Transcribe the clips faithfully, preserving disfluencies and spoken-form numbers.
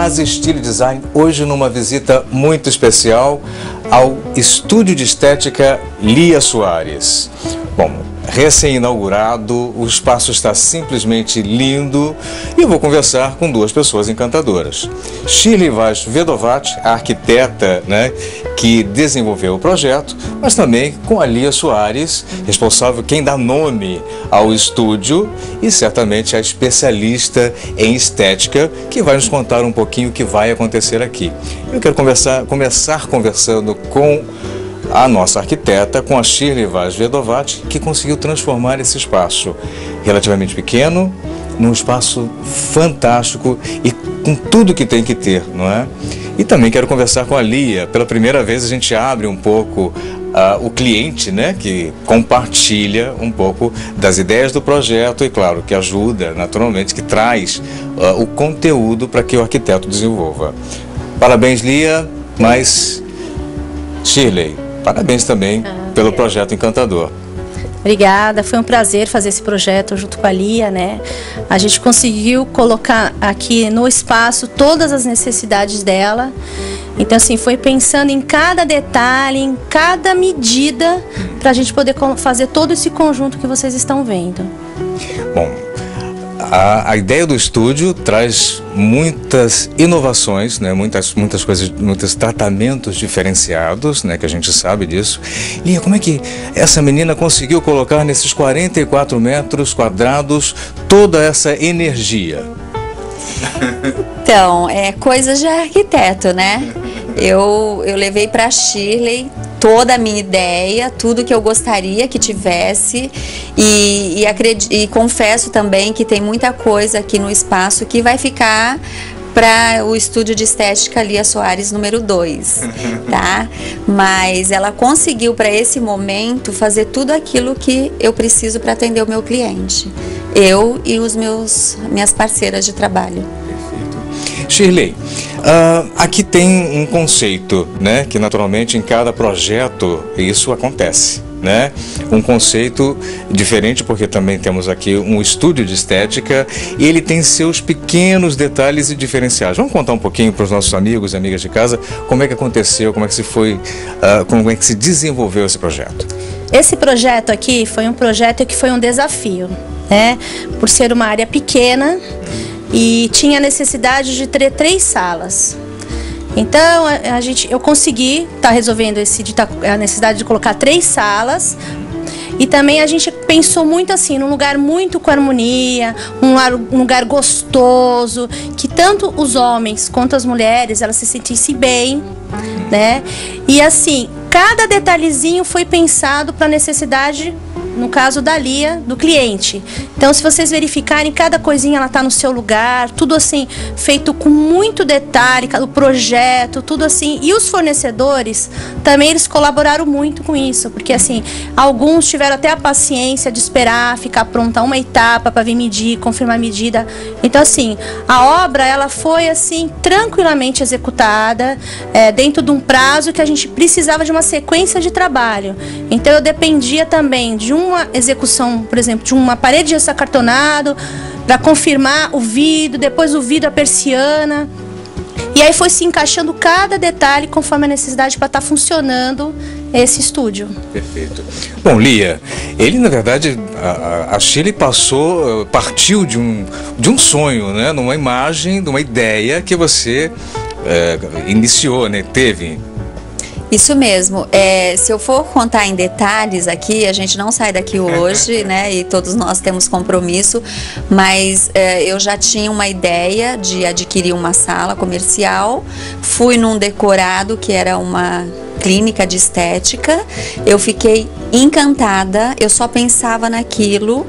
Casa Estilo Design, hoje numa visita muito especial ao Estúdio de Estética Lia Soares. Bom, recém-inaugurado, o espaço está simplesmente lindo e eu vou conversar com duas pessoas encantadoras. Shirley Vaz Vedovat, a arquiteta, né, que desenvolveu o projeto, mas também com a Lia Soares, responsável, quem dá nome ao estúdio e certamente a especialista em estética, que vai nos contar um pouquinho o que vai acontecer aqui. Eu quero conversar, começar conversando com a nossa arquiteta, com a Shirley Vaz Vedovat, que conseguiu transformar esse espaço relativamente pequeno num espaço fantástico e com tudo que tem que ter, não é? E também quero conversar com a Lia. Pela primeira vez a gente abre um pouco uh, o cliente, né, que compartilha um pouco das ideias do projeto e, claro, que ajuda, naturalmente, que traz uh, o conteúdo para que o arquiteto desenvolva. Parabéns, Lia, mas Shirley, parabéns também ah, pelo projeto encantador. Obrigada, foi um prazer fazer esse projeto junto com a Lia, né? A gente conseguiu colocar aqui no espaço todas as necessidades dela. Então, assim, foi pensando em cada detalhe, em cada medida, para a gente poder fazer todo esse conjunto que vocês estão vendo. Bom, A, a ideia do estúdio traz muitas inovações, né? muitas, muitas coisas, muitos tratamentos diferenciados, né? Que a gente sabe disso. Lia, como é que essa menina conseguiu colocar nesses quarenta e quatro metros quadrados toda essa energia? Então, é coisas de arquiteto, né? Eu, eu levei para a Shirley toda a minha ideia, tudo que eu gostaria que tivesse e, e, acredito, e confesso também que tem muita coisa aqui no espaço que vai ficar para o estúdio de estética Lia Soares número dois, tá? Mas ela conseguiu para esse momento fazer tudo aquilo que eu preciso para atender o meu cliente, eu e os meus minhas parceiras de trabalho. Shirley, uh, aqui tem um conceito, né, que naturalmente em cada projeto isso acontece, né? Um conceito diferente porque também temos aqui um estúdio de estética e ele tem seus pequenos detalhes e diferenciais. Vamos contar um pouquinho para os nossos amigos e amigas de casa como é que aconteceu, como é que se foi, uh, como é que se desenvolveu esse projeto? Esse projeto aqui foi um projeto que foi um desafio, né? Por ser uma área pequena e tinha necessidade de ter três salas. Então a, a gente, eu consegui estar tá resolvendo esse, de tá, a necessidade de colocar três salas. E também a gente pensou muito assim, num lugar muito com harmonia, um lugar, um lugar gostoso, que tanto os homens quanto as mulheres elas se sentissem bem, né? E assim, cada detalhezinho foi pensado para a necessidade, no caso da Lia, do cliente. Então, se vocês verificarem, cada coisinha ela tá no seu lugar, tudo assim, feito com muito detalhe, o projeto, tudo assim. E os fornecedores, também eles colaboraram muito com isso, porque assim, alguns tiveram até a paciência de esperar, ficar pronta uma etapa para vir medir, confirmar a medida. Então, assim, a obra, ela foi assim, tranquilamente executada, é, dentro de um prazo que a gente precisava de uma sequência de trabalho. Então, eu dependia também de um uma execução, por exemplo, de uma parede de gesso acartonado para confirmar o vidro, depois o vidro, a persiana. E aí foi se encaixando cada detalhe conforme a necessidade para estar funcionando esse estúdio. Perfeito. Bom, Lia, ele na verdade, a, a Shirley passou, partiu de um, de um sonho, né? Numa imagem, de uma ideia que você é, iniciou, né? Teve. Isso mesmo. É, se eu for contar em detalhes aqui, a gente não sai daqui hoje, né? E todos nós temos compromisso, mas é, eu já tinha uma ideia de adquirir uma sala comercial. Fui num decorado que era uma clínica de estética. Eu fiquei encantada. Eu só pensava naquilo.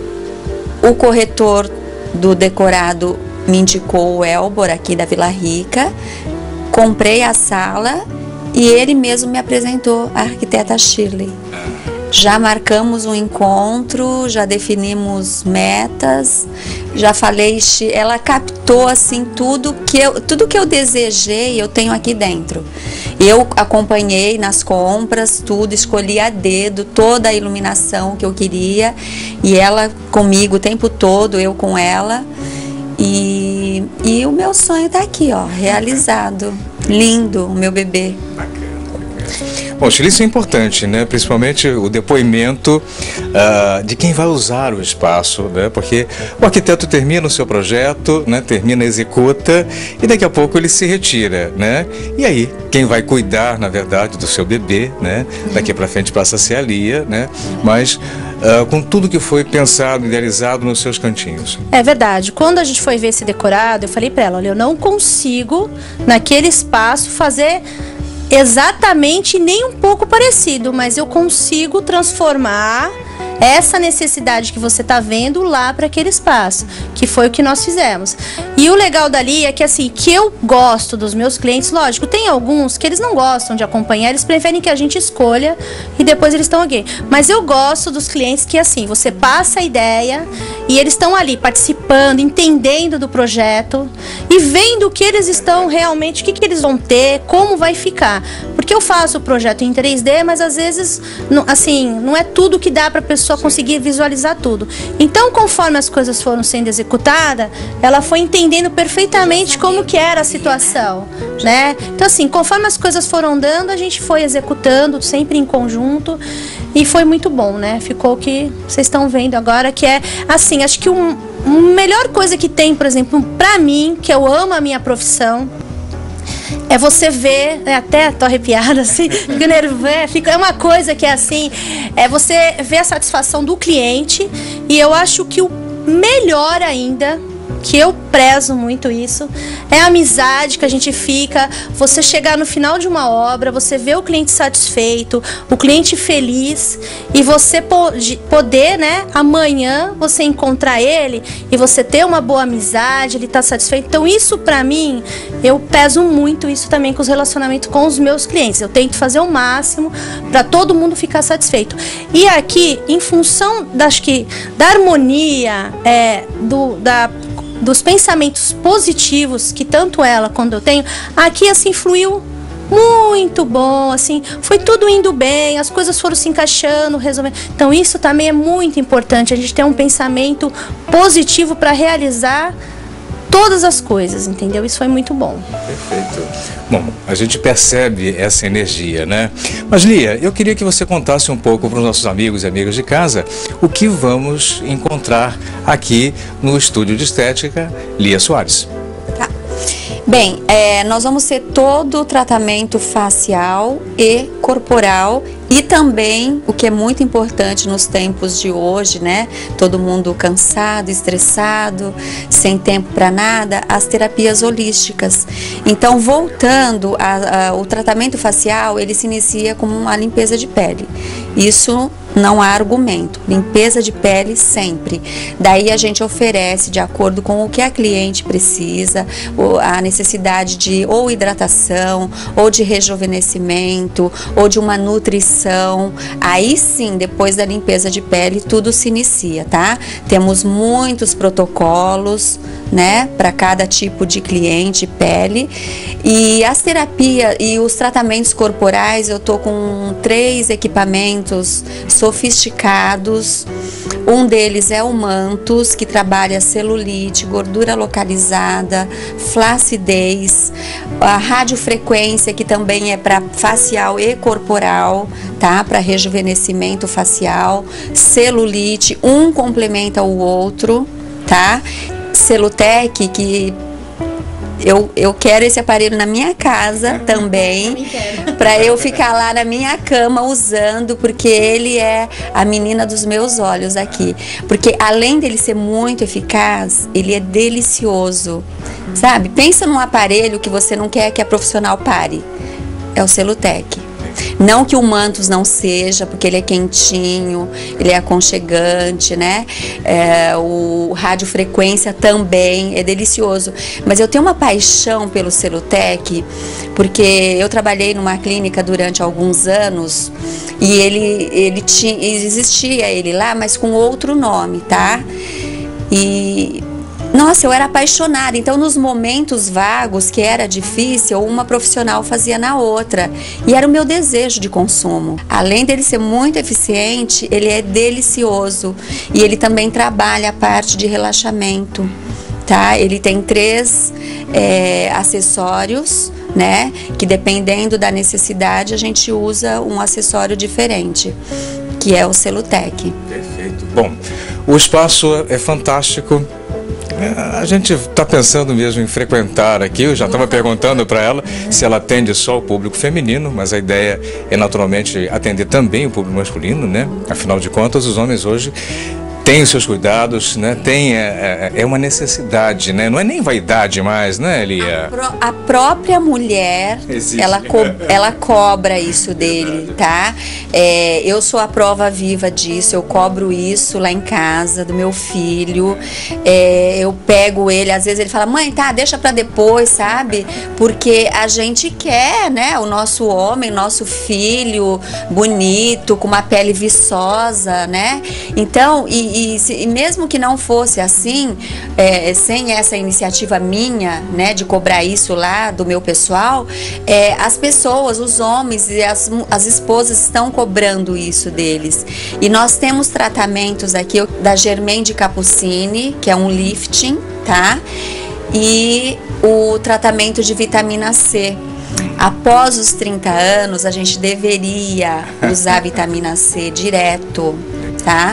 O corretor do decorado me indicou o Elbor aqui da Vila Rica. Comprei a sala. E ele mesmo me apresentou a arquiteta Shirley. Já marcamos um encontro, já definimos metas, já falei, ela captou assim tudo que eu, tudo que eu desejei, eu tenho aqui dentro. Eu acompanhei nas compras, tudo, escolhi a dedo toda a iluminação que eu queria e ela comigo o tempo todo, eu com ela. E, e o meu sonho tá aqui, ó, realizado. Lindo, o meu bebê. Bom, Shirley, isso é importante, né? Principalmente o depoimento uh, de quem vai usar o espaço, né? Porque o arquiteto termina o seu projeto, né? Termina, executa e daqui a pouco ele se retira, né? E aí, quem vai cuidar, na verdade, do seu bebê, né? Daqui para frente passa a ser a Lia, né? Mas uh, com tudo que foi pensado, idealizado nos seus cantinhos. É verdade. Quando a gente foi ver esse decorado, eu falei para ela, olha, eu não consigo naquele espaço fazer exatamente nem um pouco parecido, mas eu consigo transformar essa necessidade que você está vendo lá para aquele espaço, que foi o que nós fizemos. E o legal dali é que assim, que eu gosto dos meus clientes, lógico, tem alguns que eles não gostam de acompanhar, eles preferem que a gente escolha e depois eles estão aqui. Mas eu gosto dos clientes que assim, você passa a ideia e eles estão ali participando, entendendo do projeto e vendo o que eles estão realmente, o que, que eles vão ter, como vai ficar. Porque eu faço o projeto em três D, mas às vezes, não, assim, não é tudo que dá para a pessoa conseguir visualizar tudo. Então, conforme as coisas foram sendo executadas, ela foi entendendo perfeitamente como que era a situação, né? Então, assim, conforme as coisas foram dando, a gente foi executando sempre em conjunto e foi muito bom, né? Ficou o que vocês estão vendo agora, que é, assim, acho que um, a melhor coisa que tem, por exemplo, pra mim, que eu amo a minha profissão, é você ver, é, até tô arrepiada assim, fico nervosa, fica, é uma coisa que é assim, é você ver a satisfação do cliente. E eu acho que o melhor ainda, que eu prezo muito isso, é a amizade que a gente fica, você chegar no final de uma obra, você ver o cliente satisfeito, o cliente feliz, e você pode, poder, né, amanhã você encontrar ele e você ter uma boa amizade, ele tá satisfeito. Então isso pra mim, eu peso muito isso também com os relacionamentos com os meus clientes. Eu tento fazer o máximo para todo mundo ficar satisfeito. E aqui, em função da, acho que, da harmonia, é, do, da dos pensamentos positivos que tanto ela quanto eu tenho, aqui assim fluiu muito bom, assim, foi tudo indo bem, as coisas foram se encaixando, resolvendo. Então isso também é muito importante, a gente ter um pensamento positivo para realizar todas as coisas, entendeu? Isso foi muito bom. Perfeito. Bom, a gente percebe essa energia, né? Mas, Lia, eu queria que você contasse um pouco para os nossos amigos e amigas de casa o que vamos encontrar aqui no estúdio de estética Lia Soares. Tá. Bem, é, nós vamos ter todo o tratamento facial e corporal. E também, o que é muito importante nos tempos de hoje, né? Todo mundo cansado, estressado, sem tempo para nada, as terapias holísticas. Então, voltando ao tratamento facial, ele se inicia com uma limpeza de pele. Isso não há argumento. Limpeza de pele sempre. Daí a gente oferece de acordo com o que a cliente precisa, a necessidade de ou hidratação, ou de rejuvenescimento, ou de uma nutrição. Aí sim, depois da limpeza de pele, tudo se inicia, tá? Temos muitos protocolos, né, para cada tipo de cliente, pele. E as terapias e os tratamentos corporais, eu tô com três equipamentos sofisticados. Um deles é o Mantos, que trabalha celulite, gordura localizada, flacidez, a radiofrequência, que também é para facial e corporal, tá? Para rejuvenescimento facial, celulite, um complementa o outro, tá? Celutec, que eu, eu quero esse aparelho na minha casa também, para eu ficar lá na minha cama usando, porque ele é a menina dos meus olhos aqui. Porque além dele ser muito eficaz, ele é delicioso, sabe? Pensa num aparelho que você não quer que a profissional pare, é o Celutec. Não que o Mantos não seja, porque ele é quentinho, ele é aconchegante, né? É, o radiofrequência também é delicioso. Mas eu tenho uma paixão pelo Celutec, porque eu trabalhei numa clínica durante alguns anos e ele, ele tinha, existia ele lá, mas com outro nome, tá? E... nossa, eu era apaixonada. Então, nos momentos vagos, que era difícil, uma profissional fazia na outra. E era o meu desejo de consumo. Além dele ser muito eficiente, ele é delicioso. E ele também trabalha a parte de relaxamento, tá? Ele tem três é, acessórios, né? Que dependendo da necessidade a gente usa um acessório diferente, que é o Celutec. Perfeito. Bom, o espaço é fantástico. A gente está pensando mesmo em frequentar aqui. Eu já estava perguntando para ela se ela atende só o público feminino, mas a ideia é naturalmente atender também o público masculino, né? Afinal de contas, os homens hoje tem os seus cuidados, né? Tem, é, é uma necessidade, né? Não é nem vaidade mais, né, Lia? A, pro, a própria mulher, ela, co, ela cobra isso dele, tá? É, eu sou a prova viva disso, eu cobro isso lá em casa, do meu filho. É, eu pego ele, às vezes ele fala, mãe, tá, deixa pra depois, sabe? Porque a gente quer, né? O nosso homem, nosso filho bonito, com uma pele viçosa, né? Então, e E, se, e mesmo que não fosse assim, é, sem essa iniciativa minha, né, de cobrar isso lá do meu pessoal, é, as pessoas, os homens e as, as esposas estão cobrando isso deles. E nós temos tratamentos aqui da Germain de Capucine, que é um lifting, tá? E o tratamento de vitamina C. Após os trinta anos, a gente deveria usar vitamina C direto, tá?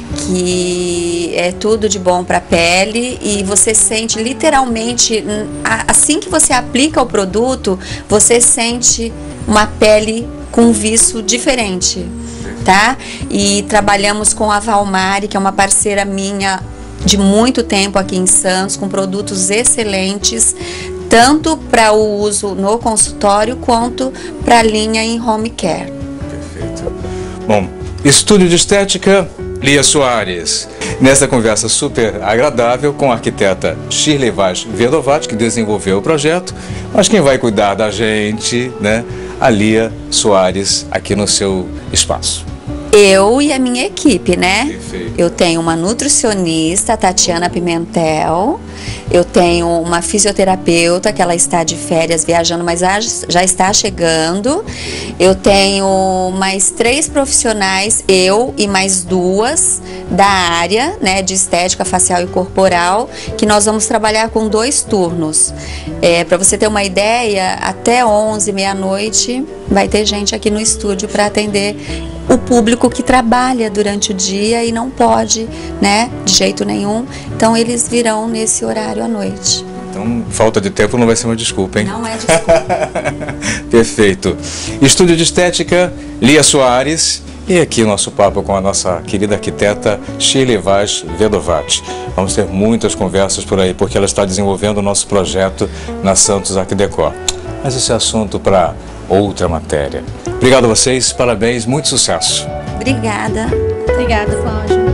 Que é tudo de bom para a pele e você sente literalmente, assim que você aplica o produto, você sente uma pele com viço diferente, tá? E trabalhamos com a Valmari, que é uma parceira minha de muito tempo aqui em Santos, com produtos excelentes, tanto para o uso no consultório quanto para a linha em home care. Perfeito. Bom, Estúdio de Estética Lia Soares. Nessa conversa super agradável com a arquiteta Shirley Vaz Vedovati, que desenvolveu o projeto, mas quem vai cuidar da gente, né? A Lia Soares, aqui no seu espaço. Eu e a minha equipe, né? Perfeito. Eu tenho uma nutricionista, Tatiana Pimentel. Eu tenho uma fisioterapeuta, que ela está de férias viajando, mas já está chegando. Eu tenho mais três profissionais, eu e mais duas da área, né, de estética facial e corporal, que nós vamos trabalhar com dois turnos. É, para você ter uma ideia, até onze, meia-noite, vai ter gente aqui no estúdio para atender o público que trabalha durante o dia e não pode, né, de jeito nenhum. Então eles virão nesse horário à noite. Então, falta de tempo não vai ser uma desculpa, hein? Não é desculpa. Perfeito. Estúdio de Estética, Lia Soares. E aqui o nosso papo com a nossa querida arquiteta Shirley Vaz Vedovati. Vamos ter muitas conversas por aí, porque ela está desenvolvendo o nosso projeto na Santos Arquidecor. Mas esse é assunto para outra matéria. Obrigado a vocês, parabéns, muito sucesso. Obrigada. Obrigada, Cláudia.